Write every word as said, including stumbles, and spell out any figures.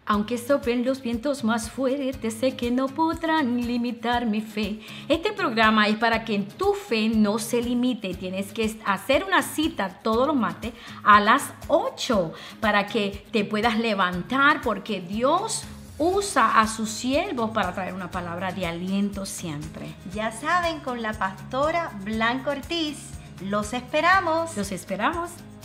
Aunque soplen los vientos más fuertes, sé que no podrán limitar mi fe. Este programa es para que tu fe no se limite. Tienes que hacer una cita todos los martes a las ocho para que te puedas levantar, porque Dios usa a sus siervos para traer una palabra de aliento siempre. Ya saben, con la pastora Blanca Ortiz. Los esperamos. Los esperamos.